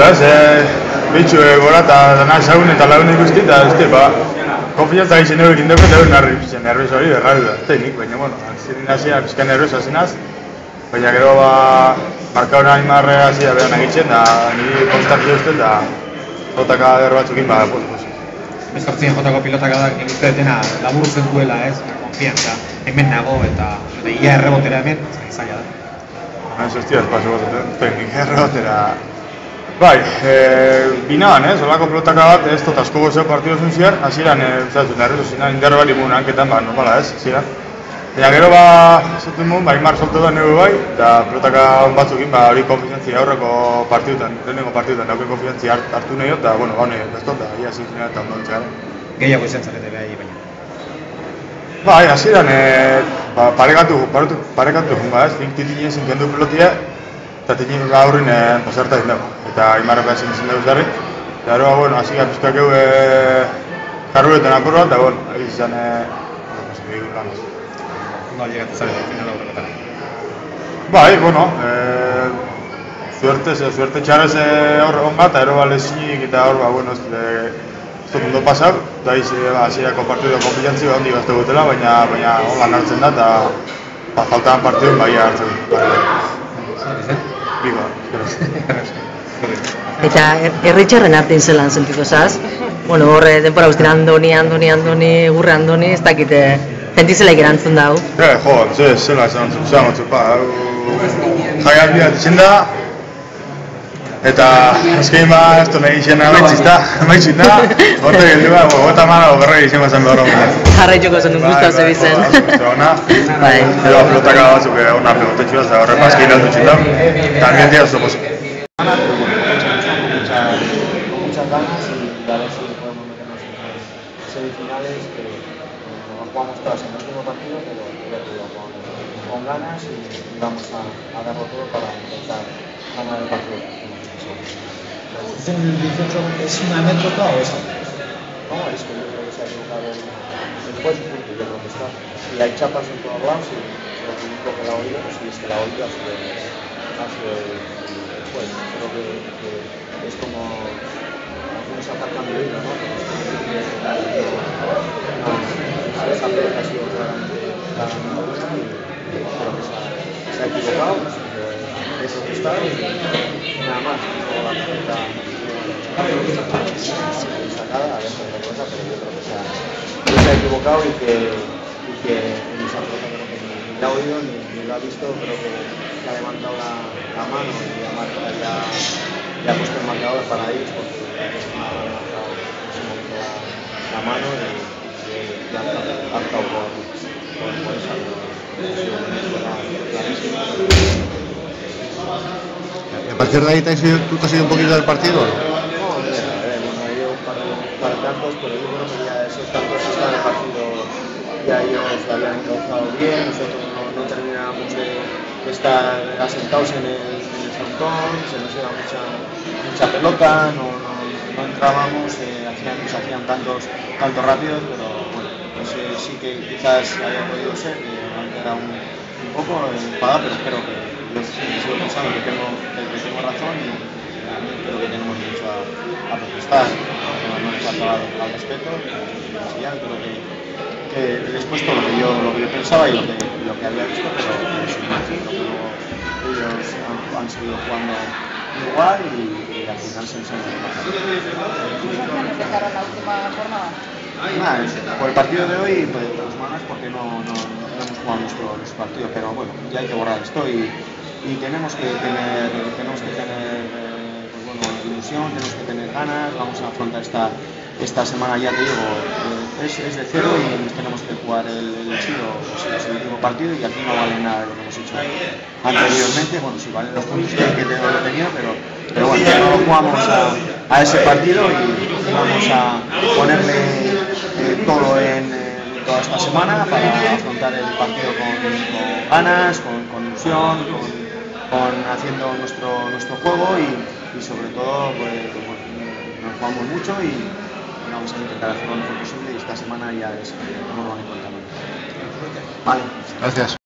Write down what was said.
ez, bitxu gora eta dana ezagun eta lagun ikusti eta konfiantza egin egin dugu eta nervioso hori berrari da, nik, baina, bueno, hasi pizka nervioso hasinaz, baina gero marka hori animarre hasi da behan egitzen da niri konstantio uste eta jotaka derro batzukin Bezortzien jotako pilotak da nik uste dena laburtzen duela, ez? Konfiantza, hemen nago eta ia errebotera hemen, zaila da. Ez hostia, espazo bat, nik errebotera... Bai, binaban, olako pelotaka bat, ez tot asko gozeo partidu zuen ziar, hasieran, nervioso zina, indarro bali mugun hanketan, normala ez, hasieran. Eta gero zuten mugun, Imar soltu da nire bai, eta pelotaka batzukin hori konfiantzia aurreko partidutan, lehenengo partidutan, dauken konfiantzia hartu nahi eta, bueno, hau nahi, ez tot, ia zintzina eta ondo ditzearen. Gehiago izan zarete behar baina. Bai, hasieran, parekatu jun ez, nik titinen zinkendu pelotia, eta titinen gaurrin pasarta egin dago, eta Imarrok ezin izan dugu zarri. Eta gero, bueno, hasi gara pizkak egu karruretan akurra, eta, bueno, egiz izan, No llegatu zarete, final aurrekotan. Bai, bueno, suerte txarrez hor bat, eta ero lesinik eta hor, bueno, ez dut ondo pasau, eta hasierako partidu konfiantzi bat handi bazte gutela, baina holan hartzen da, eta faltaban partidun bai hartzen dut. Bigo, Eta erritxarren hartin zelan sentitu zaz? Bueno, horre denpora guztien andoni, gurre andoni, ez dakite sentizelaik erantzun dau? Zela esan batzupa, jaialdia ditzen da, eta azkein ez du nahi izan amaitzit da, horte geldu da, gota mana ogerra izan bazan behar hori. Jarraitxoko zen guztau zebizen. Bai, edo pelotaka batzuk hona pelotetxua, eta horre paskein aldutzen da, eta ambientia oso pozik. Muchas ganas y a ver si podemos meternos en semifinales, que nos jugamos todas en el último partido, pero ya te digo, con ganas y vamos a darlo todo para intentar ganar el partido. ¿El 18 es una anécdota o es algo? No, es que yo creo que se ha equivocado el juez, porque yo creo que está. Y hay chapas en todos lados y lo único que la ha oído, pues si es que la ha oído ha sido el juez. Creo que es como algunos atacan de oído, ¿no? Esa pelota ha sido claramente la buena y creo que se ha equivocado, es lo que está y nada más. Luego la pelota sacada, a ver qué cosa, pero yo creo que se ha equivocado y que en esa pelota creo que ni la ha oído ni lo ha visto, creo que ha levantado la mano y además ya ha puesto el marcador para ir porque la mano y ha optado por esa ¿Y a partir de ahí tú te has ido un poquito del partido? No, he ido un par de tantos, pero yo creo que ya esos tantos están en el partido, ya ellos lo habían encauzado bien, nosotros no terminábamos de estar asentados en el frontón, se nos iba mucha pelota, no entrábamos, nos hacían tantos rápidos, pero bueno, pues sí que quizás haya podido ser, que me han quedado un poco enfadado, pero espero que yo sigo pensando que tengo razón y creo que tenemos derecho a protestar, no les ha faltado al respeto, y ya creo que les he puesto lo que yo pensaba y lo que había visto, pero sin más, ellos han seguido jugando igual y al final se han empezaron la última jornada? Por el partido de hoy, pues 2 semanas porque no hemos jugado nuestro partido, pero bueno, ya hay que borrar esto y tenemos que tener pues bueno, ilusión, tenemos que tener ganas, vamos a afrontar esta semana, ya te digo, es de cero y tenemos que jugar el último partido y aquí no vale nada de lo que hemos hecho anteriormente. Bueno, sí valen los puntos que hemos tenido, pero bueno, no lo jugamos a ese partido y vamos a ponerle todo en toda esta semana para afrontar el partido con ganas, con ilusión, con haciendo nuestro juego y sobre todo pues bueno, nos jugamos mucho y vamos a intentar hacer lo mejor posible y esta semana ya es como lo van a encontrar. Vale. Gracias.